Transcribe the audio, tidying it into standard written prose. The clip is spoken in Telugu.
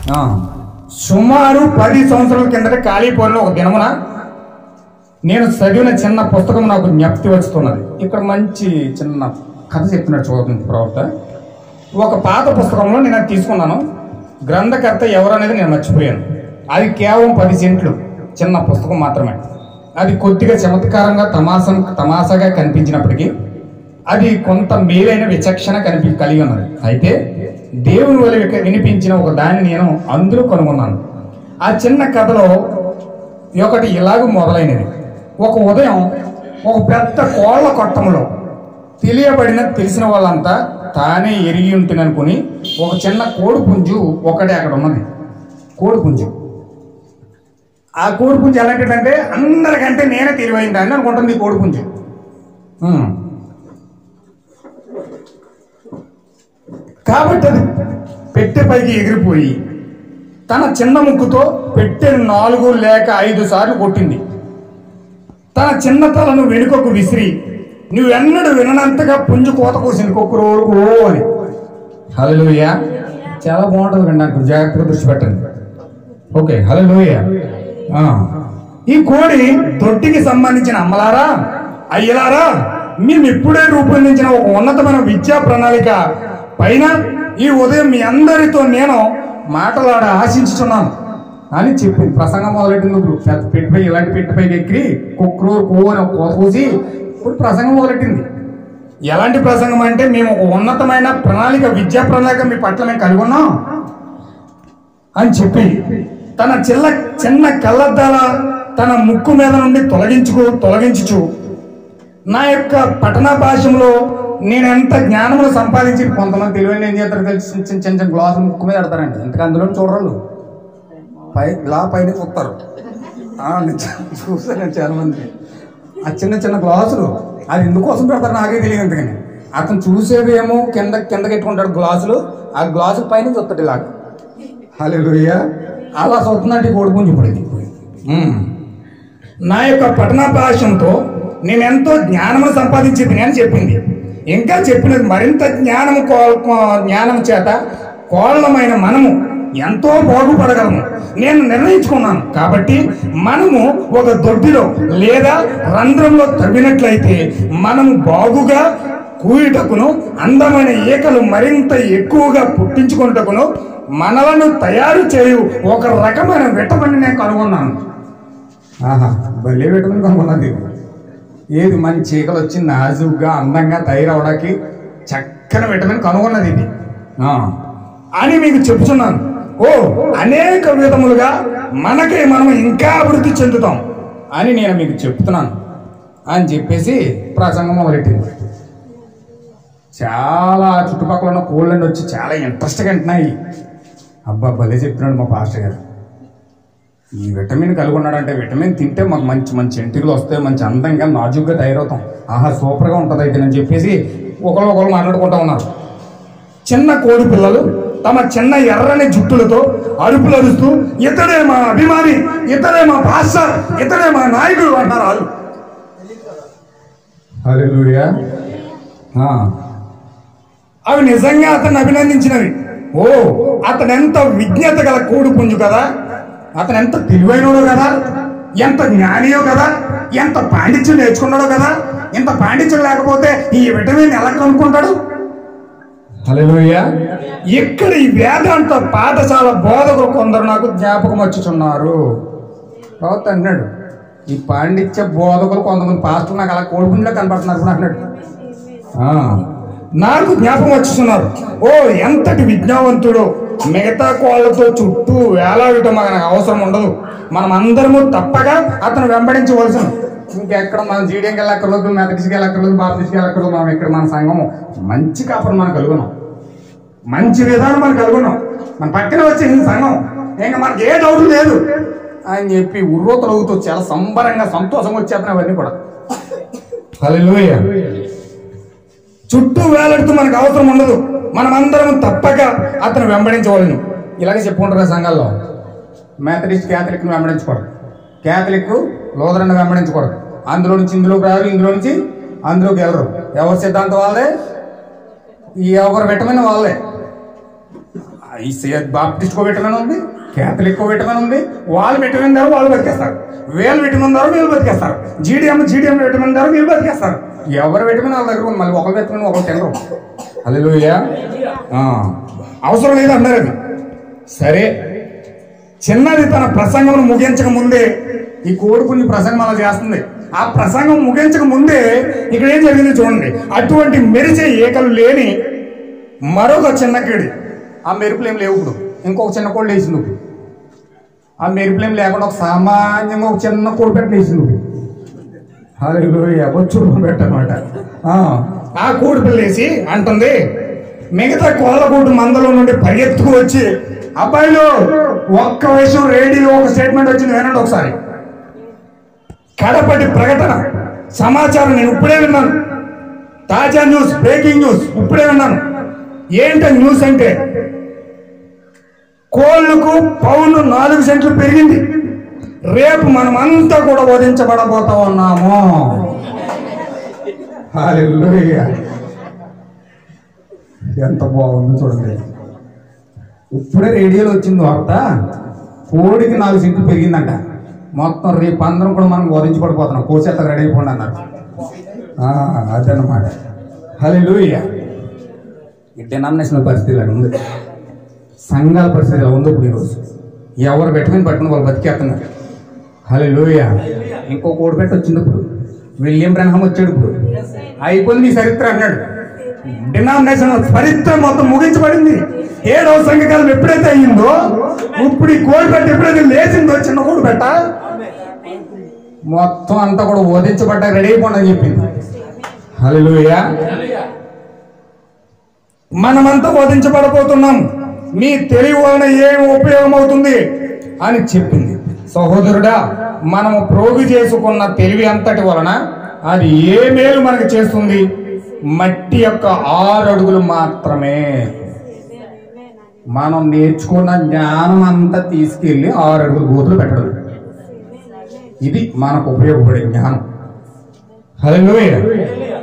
సుమారు 10 సంవత్సరాల కిందట కాళీపురంలో ఒక దినమున నేను చదివిన చిన్న పుస్తకం నాకు జ్ఞప్తి వస్తున్నది. ఇక్కడ మంచి చిన్న కథ చెప్తున్నాడు చూడండి ప్రవక్త. ఒక పాత పుస్తకంలో నేను అది తీసుకున్నాను. గ్రంథకర్త ఎవరు అనేది నేను మర్చిపోయాను. అది కేవలం 10 సెంట్లు చిన్న పుస్తకం మాత్రమే. అది కొద్దిగా చమత్కారంగా తమాషాగా కనిపించినప్పటికీ అది కొంత మేలైన విచక్షణ కలిగి ఉన్నది. అయితే దేవుని వల్ల వినిపించిన ఒక దాన్ని నేను అందులో కనుగొన్నాను. ఆ చిన్న కథలో ఒకటి ఇలాగ మొదలైనది. ఒక ఉదయం ఒక పెద్ద కోళ్ల కొట్టంలో తెలిసిన వాళ్ళంతా తానే ఎరిగి ఉంటుందనుకుని ఒక చిన్న కోడిపుంజు ఒకటే అక్కడ ఉన్నది. కోడిపుంజు, ఆ కోడిపుంజు ఎలాంటిదంటే అందరికంటే నేనే తెలివైంది అని అనుకుంటుంది. ఈ కోడిపుంజు కాబట్టి అది పెట్టె పైకి ఎగిరిపోయి తన చిన్న ముక్కుతో పెట్టె 4 లేక 5 సార్లు కొట్టింది. తన చిన్న తలను వెనుకకు విసిరి నువ్వెన్నడూ విననంతగా పుంజు కోత కోసింది కొక్కురోకు అని. హల్లెలూయా. చాలా బాగుంటుంది కండి, నాకు జాగ్రత్తగా దృష్టి పెట్టండి. Okay, hallelujah. ఈ కోడి దొడ్డికి సంబంధించిన అమ్మలారా, అయ్యలారా, మేము ఇప్పుడే రూపొందించిన ఒక ఉన్నతమైన విద్యా ప్రణాళిక పైన ఈ ఉదయం మీ అందరితో నేను మాట్లాడ ఆశించుతున్నాను అని చెప్పింది. ప్రసంగం మొదలెట్టింది. పెట్టిపై ఇలాంటి పెట్టిపైకి ఎక్కి కుక్కరు అని కోత కూసి ఇప్పుడు ప్రసంగం మొదలెట్టింది. ఎలాంటి ప్రసంగం అంటే మేము ఒక ఉన్నతమైన ప్రణాళిక, విద్యా ప్రణాళిక మీ పట్ల మేము కలిగి ఉన్నాం అని చెప్పి తన చిన్న కళ్ళద్దాల తన ముక్కు మీద నుండి తొలగించుచు నా యొక్క పఠన భాషలో నేను ఎంత జ్ఞానమును సంపాదించి, కొంతమంది తెలివైన ఏం చేస్తారు తెలిసి చిన్న చిన్న గ్లాసులు ముక్కు మీద పెడతారండి. ఇంతకు అందులో చూడరు, పైన చూస్తారు. చూస్తాను చాలా మంది ఆ చిన్న గ్లాసులు అది ఎందుకోసం పెడతారు నాకే తెలియదు. ఎందుకని అతను చూసేది ఏమో కిందకి ఎట్టుకుంటాడు గ్లాసులు, ఆ గ్లాసుల పైన చూస్తాడు ఇలాగ. హల్లెలూయా. అలా చూస్తున్నట్టు కోడిపుంజు ఇప్పుడు ఇది. నా యొక్క పఠన భాషంతో నేను ఎంతో జ్ఞానమును సంపాదించింది అని చెప్పింది. ఇంకా చెప్పినది మరింత జ్ఞానం చేత కోళ్ళమైన మనము ఎంతో బాగుపడగలము నేను నిర్ణయించుకున్నాను. కాబట్టి మనము ఒక దొడ్డిలో లేదా రంధ్రంలో తవ్వినట్లయితే మనము బాగుగా కూయుటకును అందమైన ఈకలు మరింత ఎక్కువగా పుట్టించుకున్నటకును మనలను తయారు చేయు ఒక రకమైన విటమిన్ నేను కనుగొన్నాను. భలే విటమిన్ కనుగొన్నది. ఏది మంచి ఈకలు వచ్చి నాజుగ్గా అందంగా తయారవడానికి చక్కని విటమిన్ కనుగొన్నది ఇది అని మీకు చెప్తున్నాను. అనేక విధములుగా మనకే మనం ఇంకా అభివృద్ధి చెందుతాం అని నేను మీకు చెప్తున్నాను అని చెప్పేసి ప్రసంగం మొదలెట్టింది. చాలా చుట్టుపక్కల ఉన్న కోళ్ళని వచ్చి చాలా ఇంట్రెస్ట్గా వింటున్నాయి. అబ్బా భలే చెప్తున్నాడు మా పాస్టర్ గారు. ఈ విటమిన్ కలిగి ఉన్నాడంటే విటమిన్ తింటే మాకు మంచి మంచి ఎంటికలు వస్తాయి, మంచి అందంగా నాజుగ్గా తయారవుతాం, సూపర్గా ఉంటుంది అయితే అని చెప్పేసి ఒకళ్ళు మాట్లాడుకుంటూ ఉన్నారు. చిన్న కోడి పిల్లలు తమ చిన్న ఎర్రని జుట్టులతో అరుపులు అరుస్తూ ఇతడే మా అభిమాని, ఇతడే మా పాస్టర్, ఇతడే మా నాయకుడు అంటారు వాళ్ళు. హల్లెలూయా. అవి నిజంగా అతన్ని అభినందించినవి. అతను ఎంత విజ్ఞత గల కోడి పుంజు కదా, అతను ఎంత తెలివైనడో కదా, ఎంత జ్ఞానియో కదా, ఎంత పాండిత్యం నేర్చుకున్నాడో కదా. ఇంత పాండిత్యం లేకపోతే ఈ విటమిన్ ఎలా కనుక్కుంటాడు? హల్లెలూయా. ఇక్కడ ఈ వేదాంత పాఠశాల బోధకులు కొందరు నాకు జ్ఞాపకం వచ్చుచున్నారు. ప్రవక్త అన్నాడు, ఈ పాండిత్య బోధకులు కొంతమంది పాస్టర్లు నాకు అలా కోడిపుంజులో కనపడుతున్నారు అన్నాడు. నాకు జ్ఞాపకం వచ్చుతున్నారు. ఎంతటి విజ్ఞావంతుడు. మిగతా కోళ్ళతో చుట్టూ వేలాడటం మనకు అవసరం ఉండదు. మనం అందరము తప్పగా అతను వెంబడించవలసిన. ఇంకెక్కడ మనం జీడియంకి వెళ్ళక్కర్లేదు, మెథడిస్ట్కి వెళ్ళక్కర్లేదు, బాప్టిస్ట్కి వెళ్ళక్కర్లేదు. మనం ఇక్కడ మన సంఘము మంచి కాపురం మనం కలుగున్నాం, మంచి విధానం మనం కలుగున్నాం. మన పక్కన వచ్చేసింది సంఘం, ఇంకా మనకి ఏ డౌట్ లేదు అని చెప్పి ఉర్రోతలవుతూ చాలా సంబరంగా సంతోషంగా వచ్చేస్తున్నాయి అవన్నీ కూడా. హల్లెలూయా. చుట్టూ వేలాడుతూ మనకు అవసరం ఉండదు. మనమందరం తప్పక అతను వెంబడించవలను. ఇలాగే చెప్పుకుంటారు సంఘాల్లో. మెథడిస్ట్ క్యాథలిక్ను వెంబడించకూడదు, క్యాథలిక్ లూథరన్ వెంబడించకూడదు. అందులో నుంచి ఇందులోకి రారు, ఇందులో నుంచి అందులోకి వెళ్ళరు. ఎవరి సిద్ధాంతం వాళ్ళే, ఎవరి విటమిన్ వాళ్ళే. బాప్టిస్ట్ విటమిన్ ఉంది, కేథలిక్ విటమిన్ ఉంది. వాళ్ళు విటమిన్ ద్వారా వాళ్ళు బతికేస్తారు, వీళ్ళు విటమిన్ ద్వారా వీళ్ళు బతికేస్తారు, జీడిఎం విటమిన్ ద్వారా వీళ్ళు బతికేస్తారు. ఎవరి విటమిన్ వాళ్ళ దగ్గర మళ్ళీ ఒకరి విటమిన్ ఒకరు తినరు. హల్లెలూయా. అవసరం లేదు అన్నారు. అది సరే. చిన్నది తన ప్రసంగం ముగించక ముందే, ఈ కోడిపుంజి ప్రసంగం అలా చేస్తుంది. ఆ ప్రసంగం ముగించక ముందే ఇక్కడ ఏం జరిగింది చూడండి. అటువంటి మెరిసే ఏకలు లేని మరొక చిన్న కీడి, ఆ మెరుపులేం లేవు. ఇప్పుడు ఇంకొక చిన్న కోడి వేసింది. ఆ మెరుపులేం లేకుండా ఒక సామాన్యంగా ఒక చిన్న కోడి పెట్ట వేసింది. హల్లెలూయా. బొచ్చుడు పెట్టనమాట. ఆ కోడి పిల్ల వేసి అంటుంది, మిగతా కోళ్ళ కోడి మందలో నుండి పరిగెత్తుకు వచ్చి, అబ్బాయిలు ఒక్క విషయం రేడియోలో ఒక స్టేట్మెంట్ వచ్చింది, వినండి ఒకసారి. కడపటి ప్రకటన సమాచారం నేను ఇప్పుడే విన్నాను. తాజా న్యూస్, బ్రేకింగ్ న్యూస్ ఇప్పుడే విన్నాను. ఏంట న్యూస్ అంటే, కోళ్లకు పౌను 4 సెంట్లు పెరిగింది. రేపు మనమంతా కూడా వధించబడబోతా ఉన్నాము. హల్లెలూయా. ఎంత బాగుంది చూడండి. ఇప్పుడే రేడియోలో వచ్చింది వార్త, కోడికి 4 సెంట్లు పెరిగిందంట. మొత్తం రేపు అందరం కూడా మనం వధించబడిపోతున్నాం, కోసేత రెడీ అయిపోండి అన్నారు. అదన్నమాట. హల్లెలూయా. డినామినేషనల్ పరిస్థితి ఇలా ఉంది, సంఘాల పరిస్థితి ఇలా ఉంది. ఇప్పుడు ఈరోజు ఎవరు విటమిన్ పట్టుకుని వాళ్ళు బతికేస్తున్నారు. హల్లెలూయా. ఇంకో కోడి పెట్టి వచ్చింది. ఇప్పుడు విలియం బ్రహ్మం వచ్చాడు. ఇప్పుడు అయిపోయింది నీ చరిత్ర అన్నాడు. డినామినేషనల్ చరిత్ర మొత్తం ముగించబడింది. 7వ సంఘకాలం ఎప్పుడైతే అయ్యిందో, ఇప్పుడు ఈ కోడి పెట్ట ఎప్పుడైతే లేచిందో, చిన్న కోడి పెట్ట మొత్తం అంతా కూడా వధించబడ్డా రెడీ అయిపోండి అని చెప్పింది. హల్లెలూయా. మనమంతా వధించబడబోతున్నాం, మీ తెలివి వలన ఏమి ఉపయోగం అవుతుంది అని చెప్పింది. సహోదరుడా, మనము ప్రోగు చేసుకున్న తెలివి అంతటి వలన అది ఏ మేలు మనకు చేస్తుంది? మట్టి యొక్క 6 అడుగులు మాత్రమే. మనం నేర్చుకున్న జ్ఞానం అంతా తీసుకెళ్లి 6 అడుగులు గోతులు పెట్టడం, ఇది మనకు ఉపయోగపడే జ్ఞానం. హల్లెలూయా.